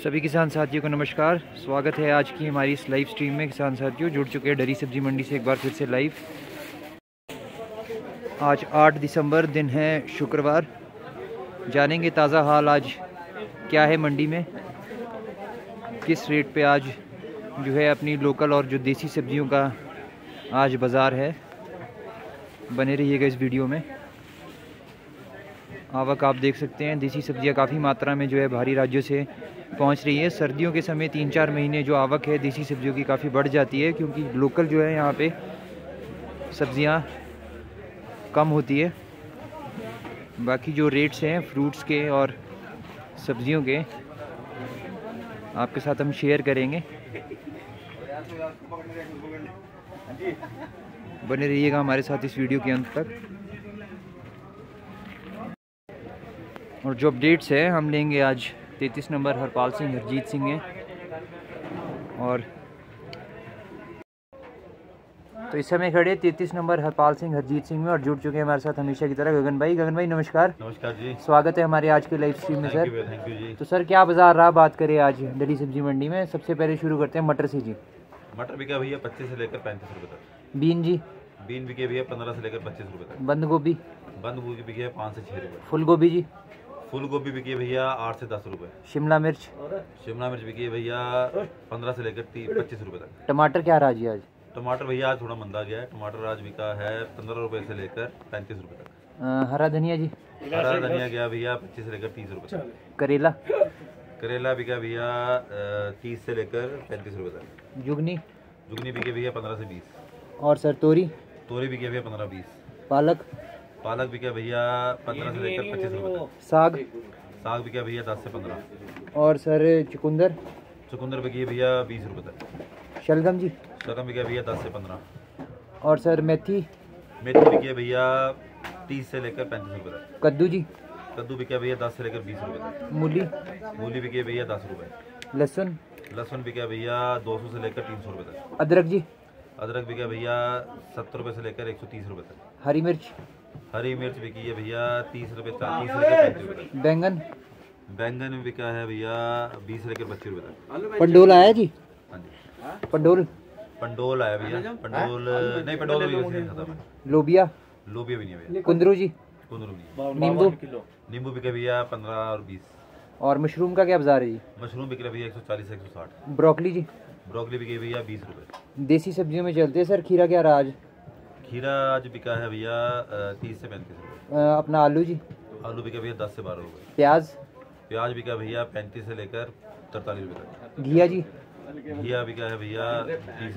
सभी किसान साथियों को नमस्कार। स्वागत है आज की हमारी इस लाइव स्ट्रीम में। किसान साथियों जुड़ चुके हैं डरी सब्जी मंडी से एक बार फिर से लाइव। आज 8 दिसंबर दिन है शुक्रवार। जानेंगे ताज़ा हाल आज क्या है मंडी में, किस रेट पे आज जो है अपनी लोकल और जो देसी सब्जियों का आज बाज़ार है। बने रहिएगा इस वीडियो में। आवक आप देख सकते हैं, देसी सब्जियां काफ़ी मात्रा में जो है बाहरी राज्यों से पहुंच रही है। सर्दियों के समय 3-4 महीने जो आवक है देसी सब्जियों की काफ़ी बढ़ जाती है, क्योंकि लोकल जो है यहाँ पे सब्जियां कम होती है। बाकी जो रेट्स हैं फ्रूट्स के और सब्जियों के आपके साथ हम शेयर करेंगे। बने रहिएगा हमारे साथ इस वीडियो के अंत तक। और जो अपडेट्स है हम लेंगे आज 33 नंबर हरपाल सिंह हरजीत सिंह है। और तो इस समय खड़े 33 नंबर हरपाल सिंह हरजीत सिंह में और जुड़ चुके हैं हमारे साथ हमेशा की तरह गगन भाई। गगन भाई नमस्कार। नमस्कार जी, स्वागत है हमारे आज के लाइव स्ट्रीम में सर। थैंक यू जी। तो सर क्या बाजार रहा, बात करें आज डली सब्जी मंडी में। सबसे पहले शुरू करते हैं मटर से जी। मटर बिका भैया 25 से लेकर 35 रुपए तक। Been ji. बीन बिके भैया 15 से लेकर 25 रुपए तक। बंद गोभी। बंद गोभी बिके है 5 से 6 रुपए। फूल गोभी जी। फूल गोभी बिकी भैया 8 से 10 रुपए। शिमला मिर्च। शिमला मिर्च बिकी भैया 15 से लेकर 25 रुपए तक। टमाटर क्या रहा जी आज। टमाटर भैया आज थोड़ा मंदा गया है। टमाटर आज बिका है 15 रुपए से लेकर 35 रुपए तक। हरा धनिया जी। हरा धनिया गया भैया 25 से लेकर 30 रुपए तक। करेला। करेला बिका भैया 30 से लेकर 35 रुपए तक। जुगनी। जुगनी बिके भैया 15 से 20। और सर तोरी। तोरी बिके भैया 15-20। पालक। पालक बिका भैया 15 से लेकर 25 रुपए तक। साग। साग बिका भैया 10 से 15। और सर चुकंदर। चुकंदर बिकी भैया 20 रुपए तक। शलगम जी। शलगम बिका भैया 10 से 15। और सर मेथी। मेथी बिकी भैया 30 से लेकर 35 रुपए तक। कद्दू जी। कद्दू बिका भैया 10 से लेकर 20 रुपए तक। मूली। मूली बिकी भैया 10 रुपए। लहसुन। लहसुन बिका भैया 200 से लेकर 300 रुपए तक। अदरक जी। अदरक बिका भैया 70 रुपए से लेकर 130 रुपए तक। हरी मिर्च। हरी मिर्च बिकी है भैया 30 रुपए से लेकर 35 रुपए तक। बैंगन। बैंगन बिका है भैया 20 से लेकर 25 रुपए तक। पंडोल आया जी। हाँ जी। पंडोल। पंडोल आया भैया। पंडोल नहीं, पंडोल भी खत्म है। लोबिया। लोबिया भी नहीं है भैया। कुंदरू जी। कुंदरू नहीं। नींबू। नींबू बिका भैया 15 और 20। और मशरूम का क्या बाजार है जी। मशरूम बिक रहा भैया 140 से 160। ब्रोकली जी। ब्रोकली बिकी भैया 20 रुपए। देसी सब्जियों में चलते हैं सर। खीरा क्या रहा आज। खीरा आज बिका है भैया 30 से 35 रुपए। अपना आलू जी। आलू बिका भैया 10 से 12 रुपए। प्याज। प्याज बिका भैया 35 से लेकर 43 रुपए तक। घिया जी। घिया बिका है भैया 30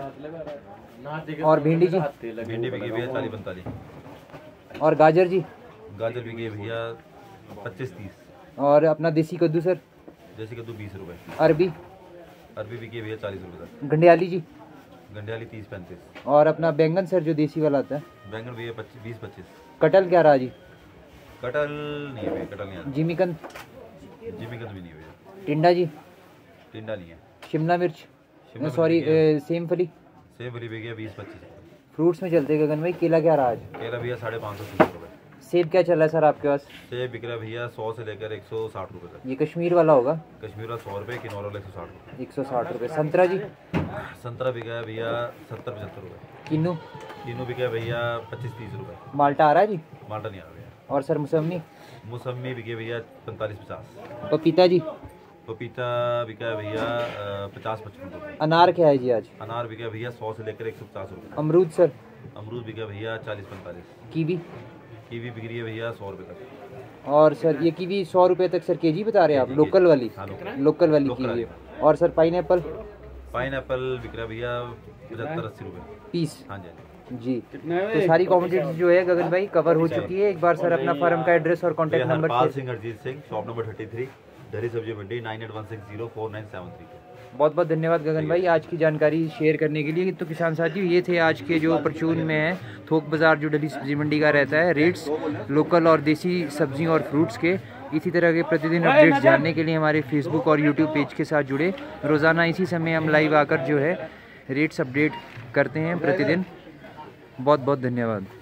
रुपए। और भिंडी जी। भिंडी बिकी भैया 40-45। और गाजर जी। गाजर बिकी है भैया 25-30। और अपना देसी कद्दू सर। देसी कद्दू 20 रुपए। अरबी। अरबी बिकी है भैया 40 रुपए तक। गंडियाली जी। गंडियाली 30-35। और अपना बैंगन सर जो देसी वाला आता है। बैंगन भैया 20-25। कटल क्या रहा जी। कटल नहीं है भैया, कटल नहीं है। जिमीकंद। जिमीकंद भी नहीं है भैया। टिंडा जी। टिंडा नहीं है। शिमला मिर्च। शिमला सॉरी सेम फली। सेब भरी बिकी है 20-25। फ्रूट्स में चलते गगन भाई। केला क्या रहा आज। केला भैया 550 रुपए। सेब क्या चल रहा है सर आपके पास। सेब बिक रहा भैया 100 से लेकर 160 रुपए तक। ये कश्मीर वाला होगा। कश्मीर वाला 100 रुपए, किन्नौर वाला 160 रुपए। 160 रुपये। संतरा जी। संतरा बिका है भैया 70-75 रुपए। किन्नू। किन्नू बिका है भैया 25-30 रुपए। माल्टा आ रहा है जी। माल्टा नहीं आ रहा भैया। और सर मौसमी। मौसमी बिके भैया 45-50। पपीता जी। पपीता बिका है भैया 50-55 रुपए। अनार क्या है जी आज। अनार बिका भैया 100 से लेकर 150 रुपए। अमरूद सर। अमरूद बिका भैया 40-45। कीवी। कीवी बिक रही है भैया 100 रुपए तक। और सर ये कीवी 100 रुपये तक सर केजी बता रहे हैं आप। लोकल वाली। हाँ, लोकल वाली लोकल कीवी। वाली। और sir pineapple. Pineapple बिक रहा भैया 75-80 रुपए पीस। हाँ जी। जी तो सारी कॉमोडिटीज जो है गगन भाई कवर हो चुकी है। एक बार सर अपना फर्म का एड्रेस और contact number. Harpal Singh Harjit Singh, shop number 33, डरी सब्जी मंडी, 9816049973। बहुत बहुत धन्यवाद गगन भाई आज की जानकारी शेयर करने के लिए। तो किसान साथियों ये थे आज के जो परचून में है थोक बाजार जो डली सब्जी मंडी का रहता है। रेट्स लोकल और देसी सब्जियों और फ्रूट्स के। इसी तरह के प्रतिदिन अपडेट्स जानने के लिए हमारे फेसबुक और यूट्यूब पेज के साथ जुड़े। रोज़ाना इसी समय हम लाइव आकर जो है रेट्स अपडेट करते हैं प्रतिदिन। बहुत बहुत धन्यवाद।